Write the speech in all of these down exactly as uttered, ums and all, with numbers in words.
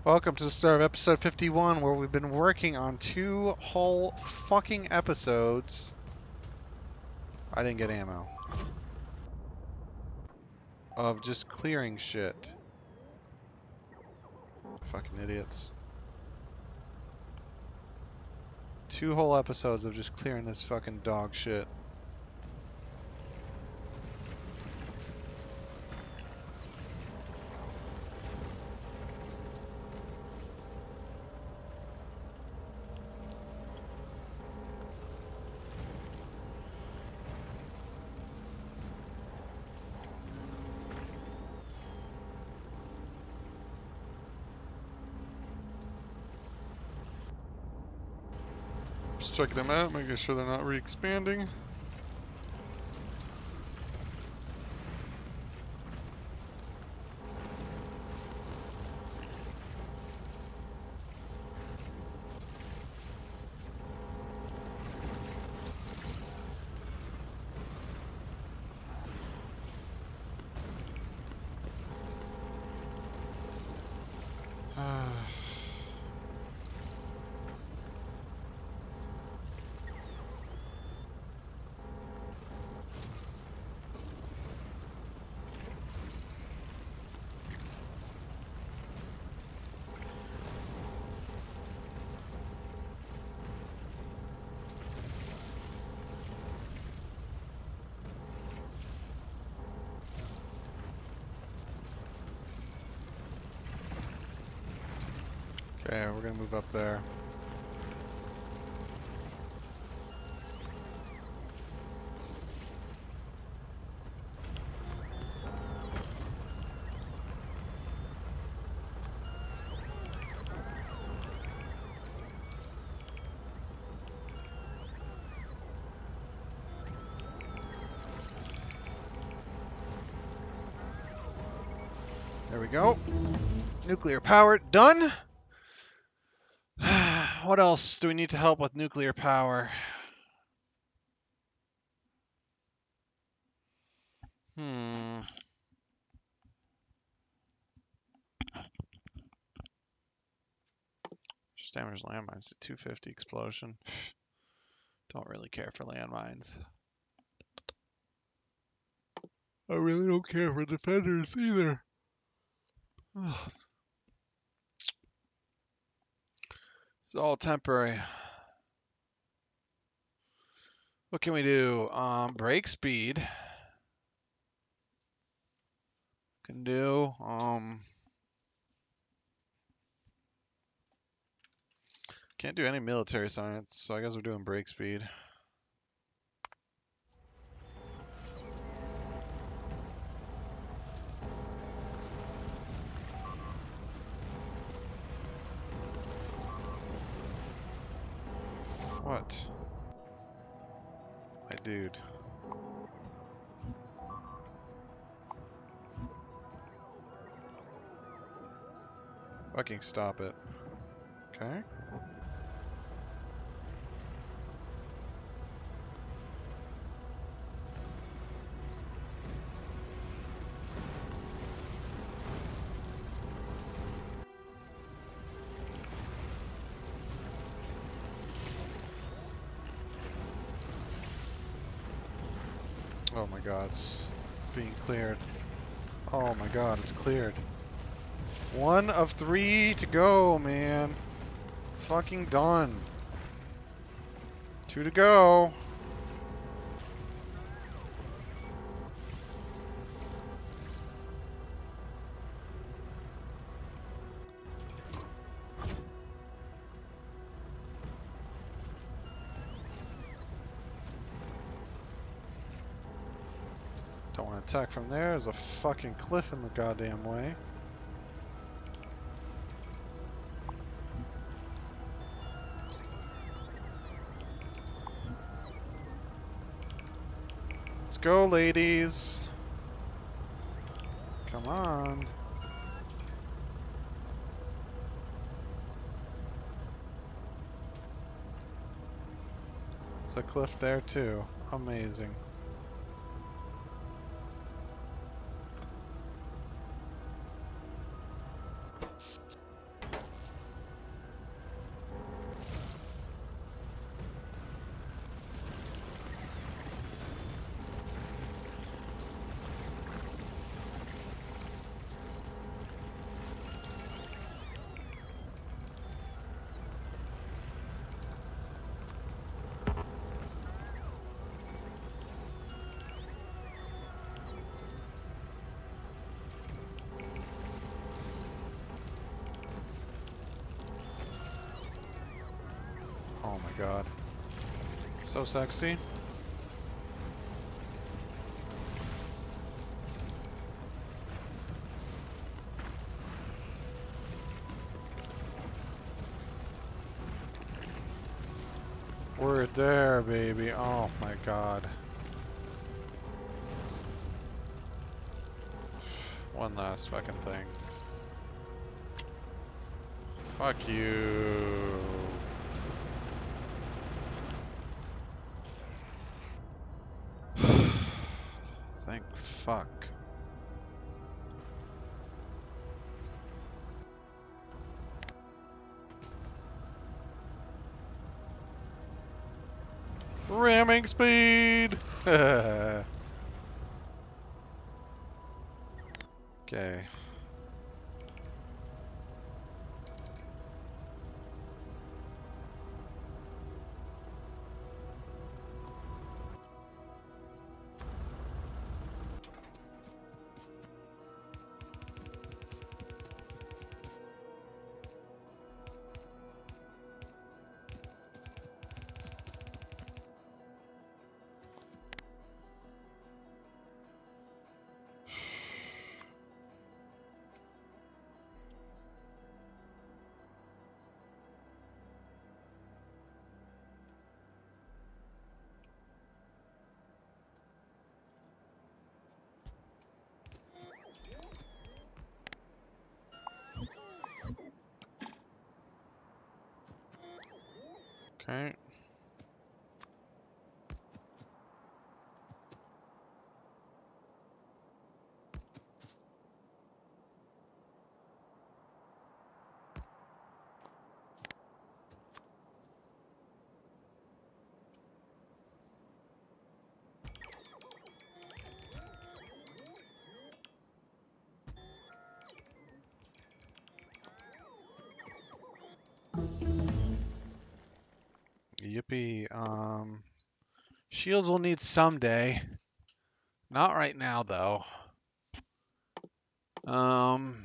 Welcome to the start of episode fifty-one, where we've been working on two whole fucking episodes. I didn't get ammo. Of just clearing shit. Fucking idiots. Two whole episodes of just clearing this fucking dog shit. Just checking them out, making sure they're not re-expanding. Okay, we're gonna move up there. There we go. Nuclear power done. What else do we need to help with nuclear power? Hmm. Just damage landmines to two fifty explosion. Don't really care for landmines. I really don't care for defenders either. Ugh. It's all temporary. What can we do? Um, break speed. Can do. Um, can't do any military science, so I guess we're doing break speed. What? My dude. Fucking stop it. Okay. Oh my god, it's being cleared. Oh my god, it's cleared. One of three to go, man. Fucking done. Two to go. Don't want to attack from there. There's a fucking cliff in the goddamn way. Let's go, ladies. Come on. There's a cliff there too. Amazing. Oh my god. So sexy. We're there, baby. Oh my god. One last fucking thing. Fuck you. Thank fuck. Ramming speed! Okay. Okay. Yippee. Um, shields we'll need someday. Not right now, though. Um,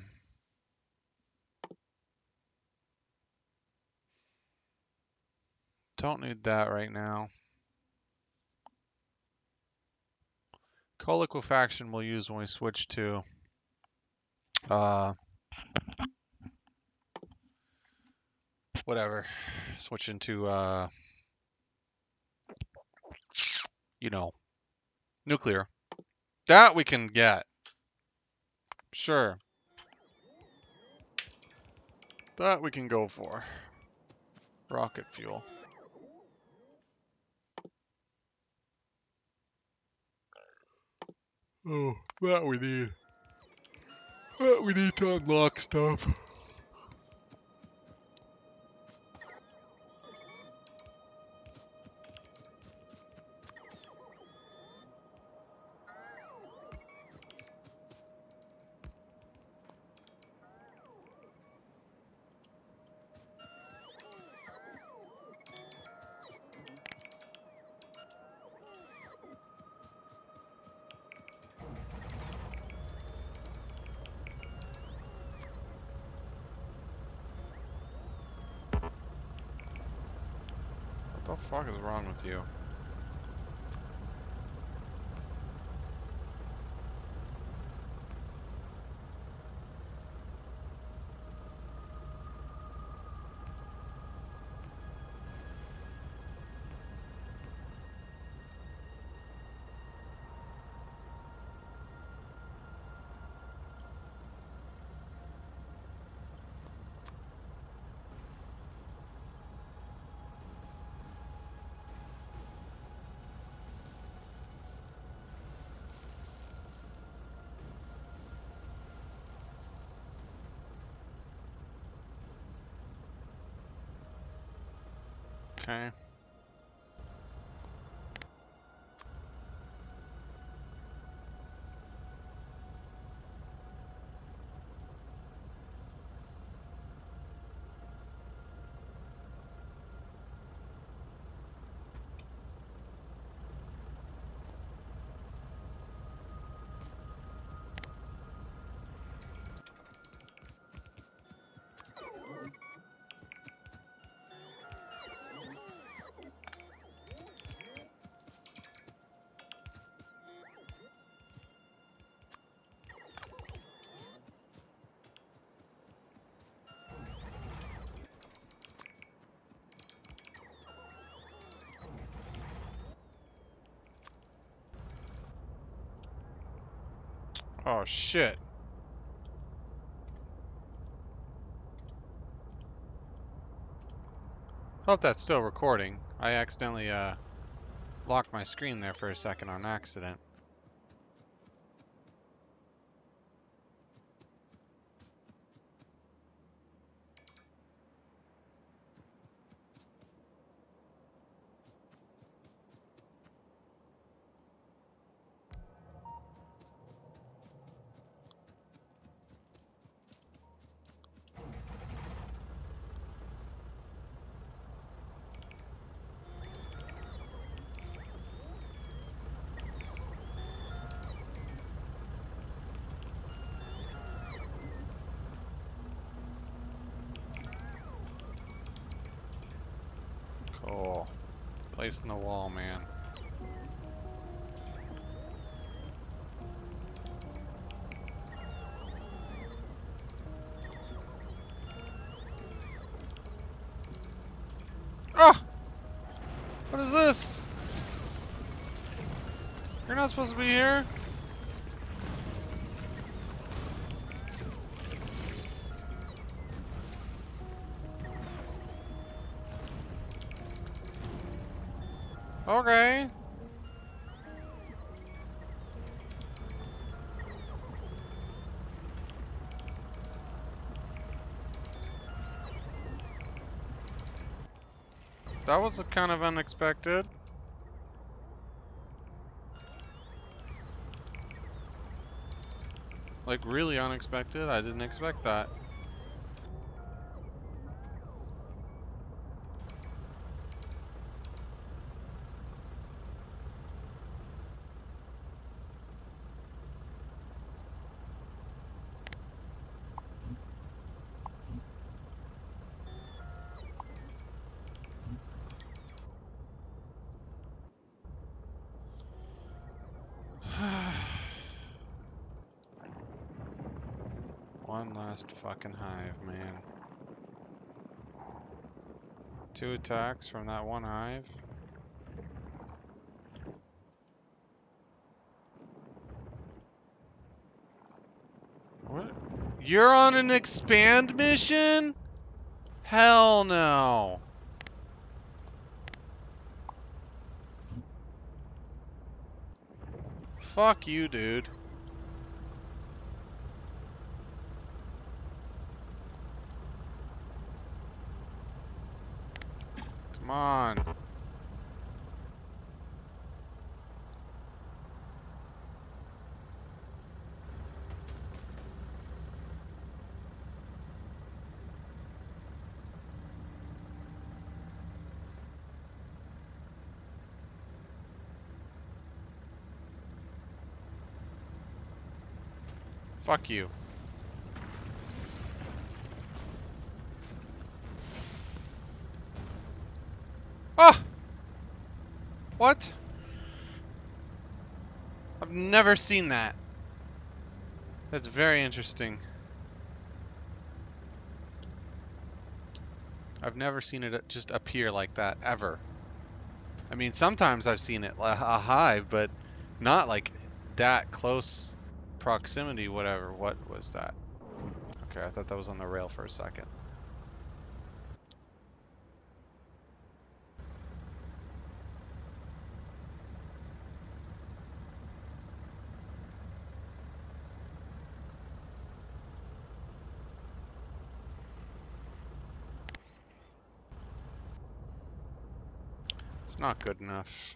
don't need that right now. Co-liquefaction we'll use when we switch to uh, whatever. Switch into uh, you know, nuclear. That we can get. Sure. That we can go for. Rocket fuel. Oh, that we need. That we need to unlock stuff. What the fuck is wrong with you? Okay. Oh, shit. Hope that's still recording. I accidentally, uh, locked my screen there for a second on accident. Cool. Placing the wall, man. Oh! What is this? You're not supposed to be here? Okay. That was kind of unexpected. Like, really unexpected. I didn't expect that. One last fucking hive, man. Two attacks from that one hive. What? You're on an expand mission? Hell no. Fuck you, dude. Come on. Fuck you. Ah! What? I've never seen that. That's very interesting. I've never seen it just appear like that, ever. I mean, sometimes I've seen it, a hive, but not like that close proximity, whatever. What was that? Okay, I thought that was on the rail for a second. It's not good enough.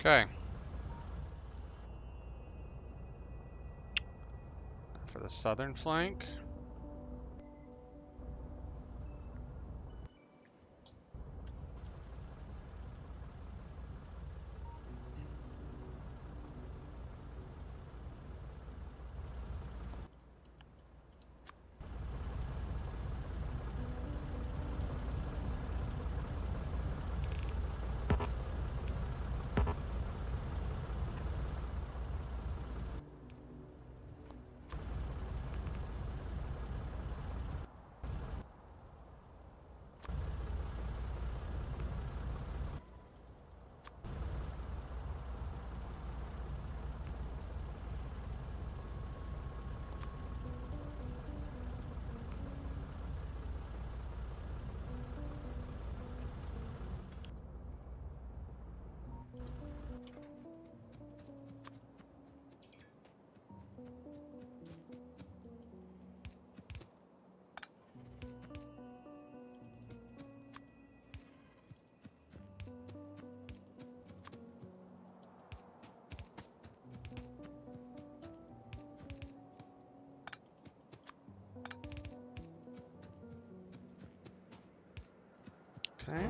Okay. For the southern flank. Okay.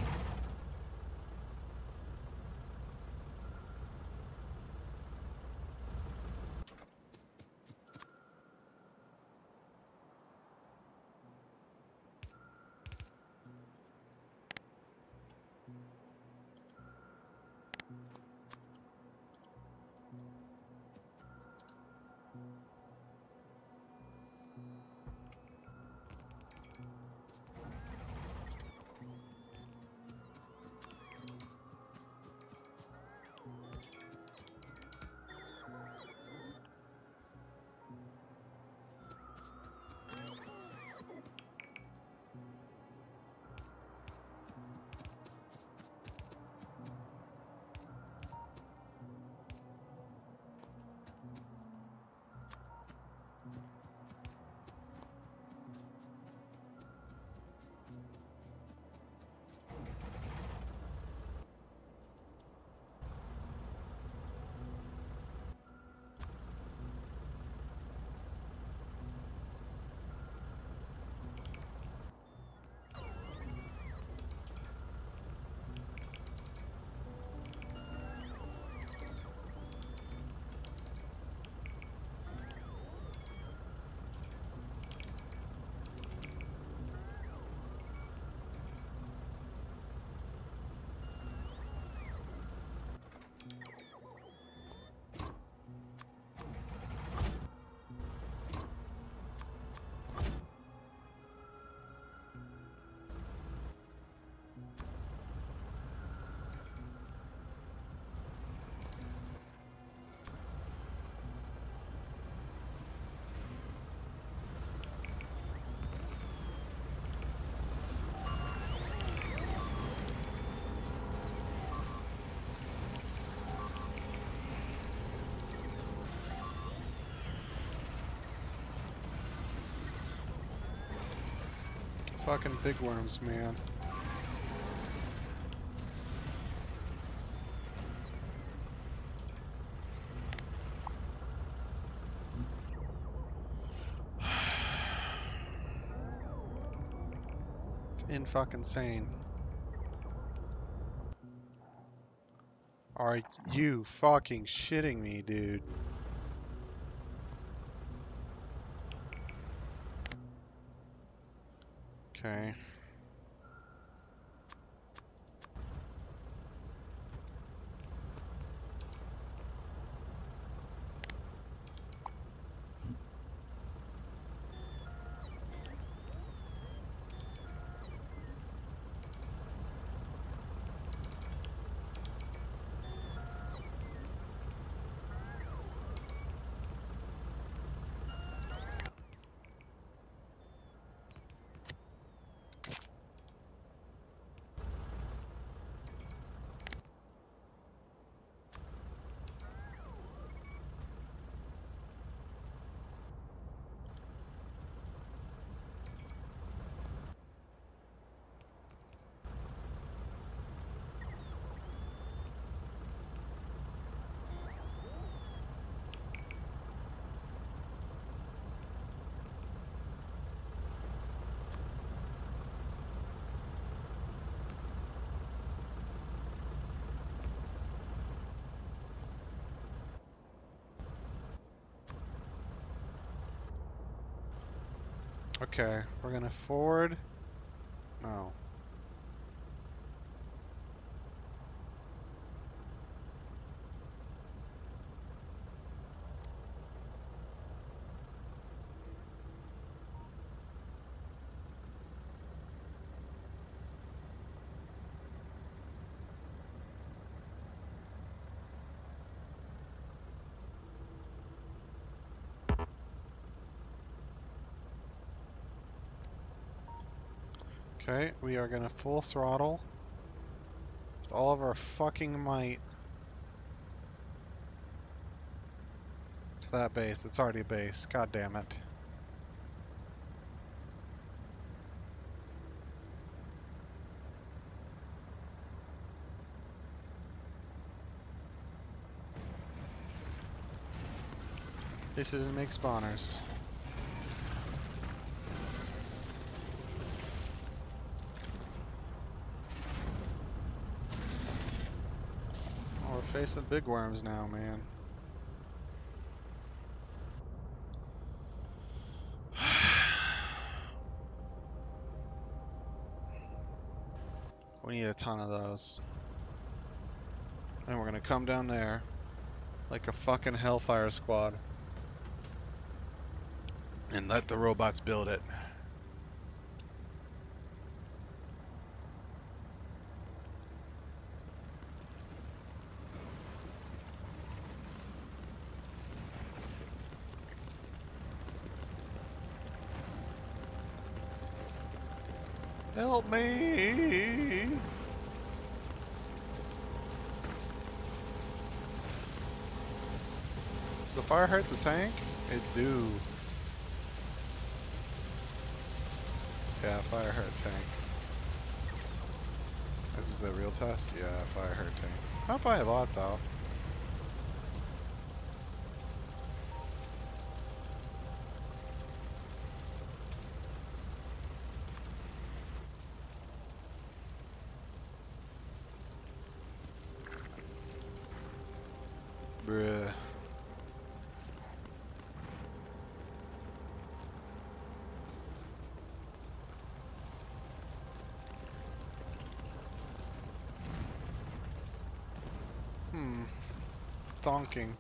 Fucking big worms, man. It's in fucking sane. Are you fucking shitting me, dude? Okay. Okay, we're gonna forward. No. Okay, we are gonna full throttle with all of our fucking might to that base. It's already a base. God damn it. This didn't make spawners. Oh, we're facing big worms now, man. We need a ton of those. And we're gonna come down there like a fucking Hellfire squad and let the robots build it. Help me! Does the fire hurt the tank? It do. Yeah, fire hurt tank. This is the real test? Yeah, fire hurt tank. Not by a lot though. Bruh. Hmm. Thonking.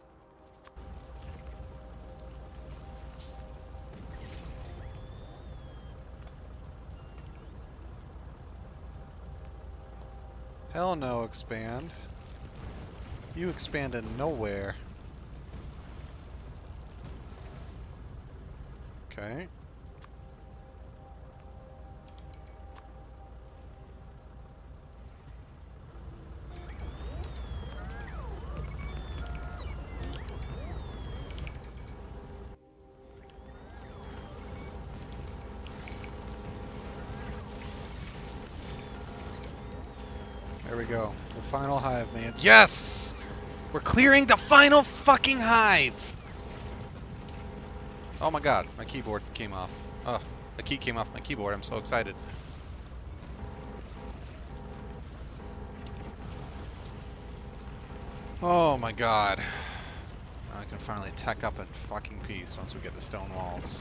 Hell no, expand. You expanded nowhere. Okay. There we go. The final hive, man. Yes! We're clearing the final fucking hive! Oh my god, my keyboard came off. Oh, the key came off my keyboard. I'm so excited. Oh my god. Now I can finally tech up in fucking peace once we get the stone walls.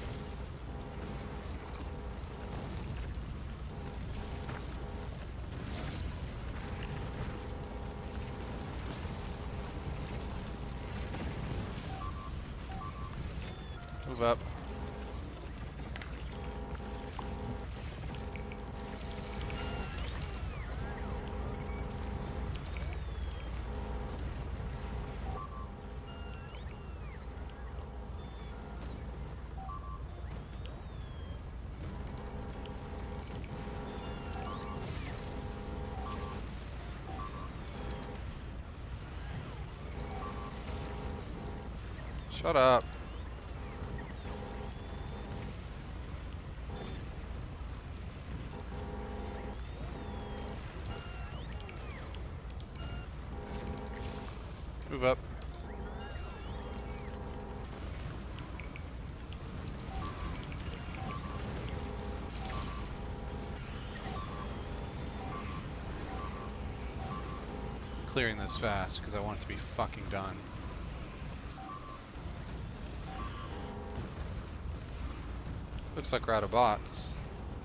Move up. Shut up. Move up. Clearing this fast because I want it to be fucking done. Looks like we're out of bots.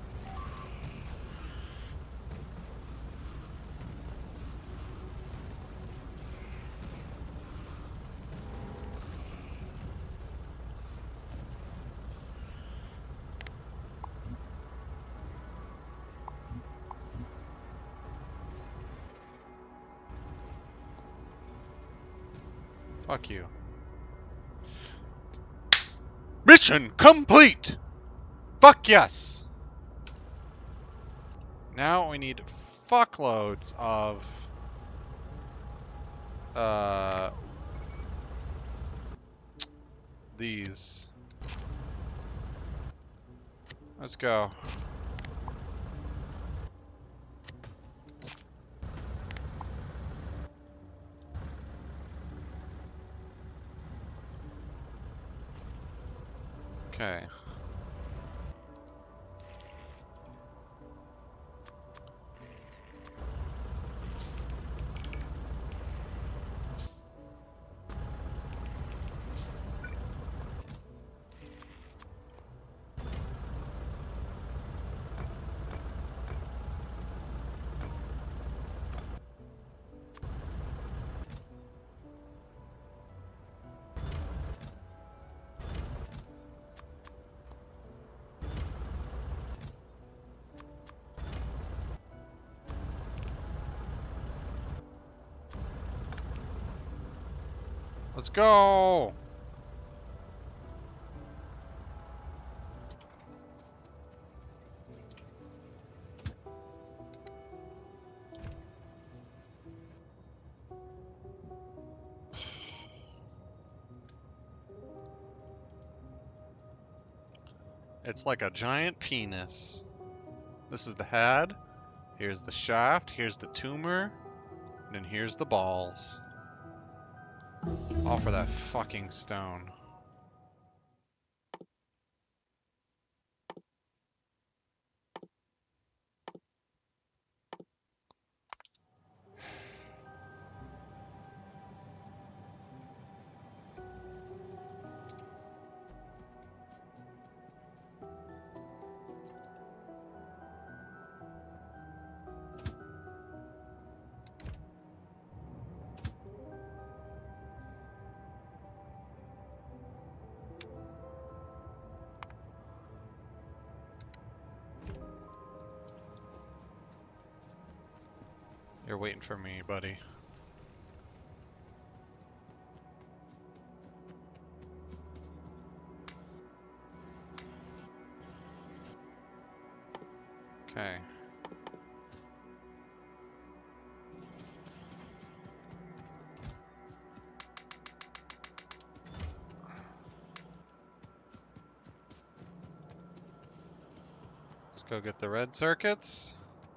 Fuck you. Mission complete! Fuck yes! Now we need fuckloads of uh these. Let's go. Okay. Let's go! It's like a giant penis. This is the head, here's the shaft, here's the tumor, and then here's the balls. All for that fucking stone. You're waiting for me, buddy. Okay. Let's go get the red circuits.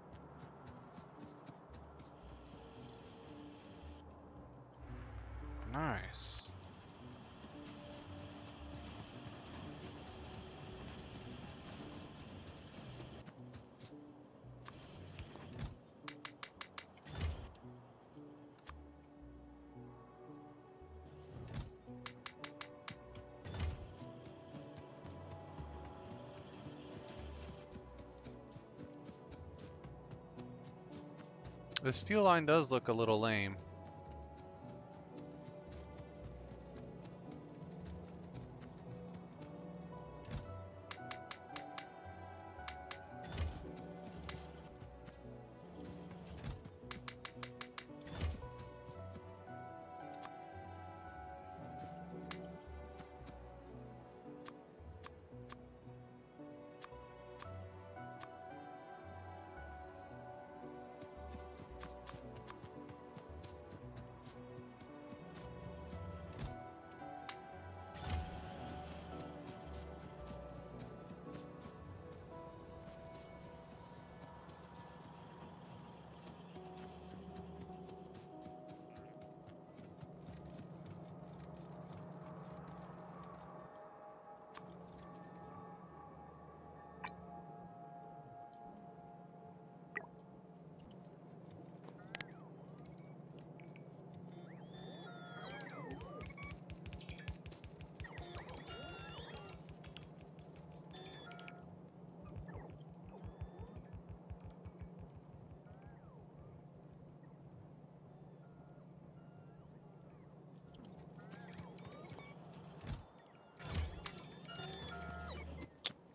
Nice. The steel line does look a little lame.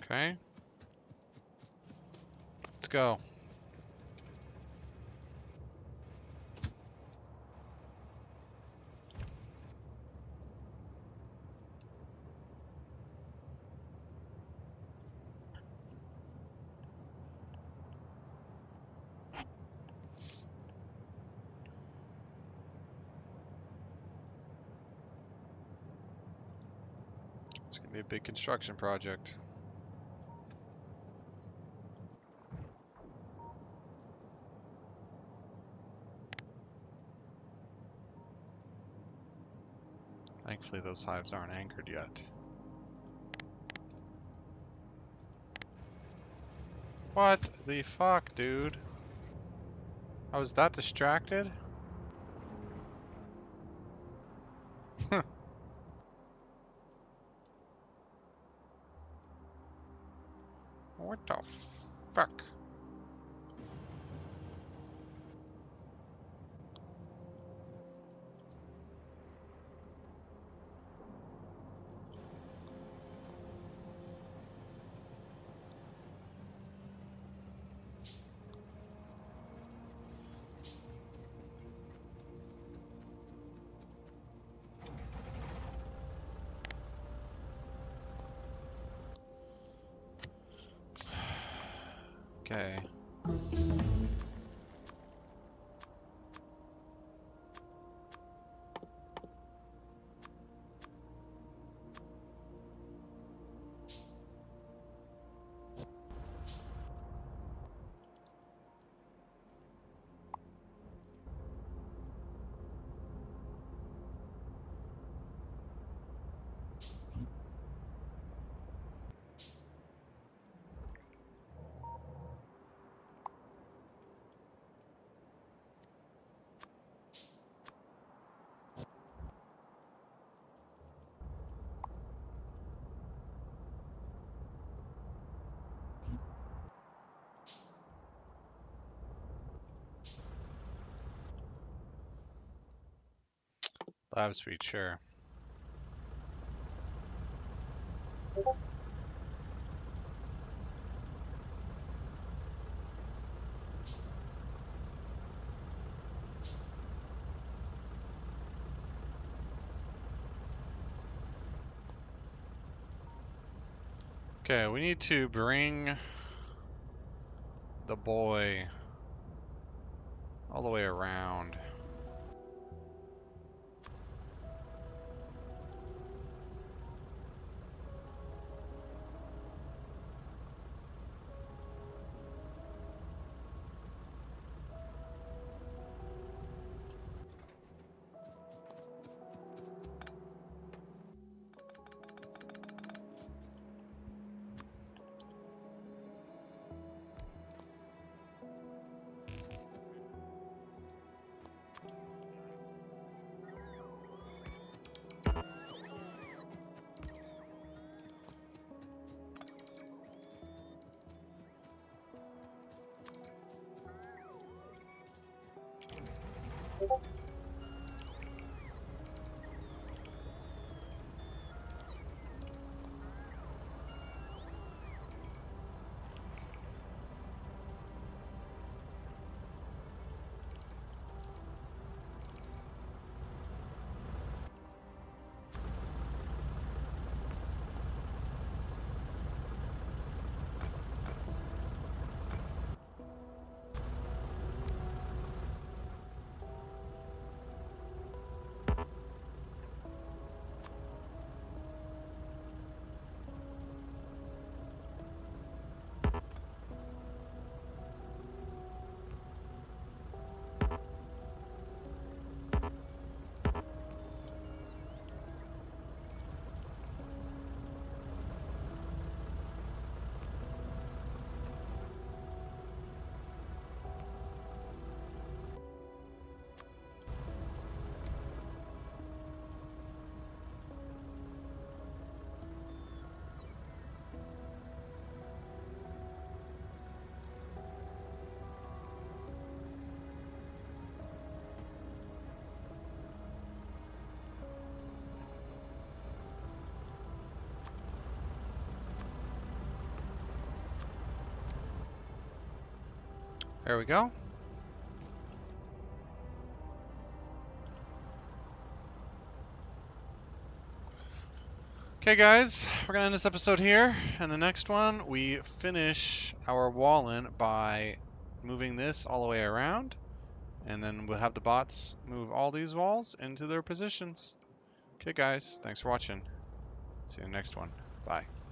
Okay. Let's go. It's gonna be a big construction project. Thankfully those hives aren't anchored yet. What the fuck, dude? I was that distracted? What the fuck? Okay. Lab speed, sure. Okay, we need to bring the boy all the way around. There we go. Okay, guys, we're gonna end this episode here. And the next one, we finish our wall in by moving this all the way around. And then we'll have the bots move all these walls into their positions. Okay, guys, thanks for watching. See you in the next one. Bye.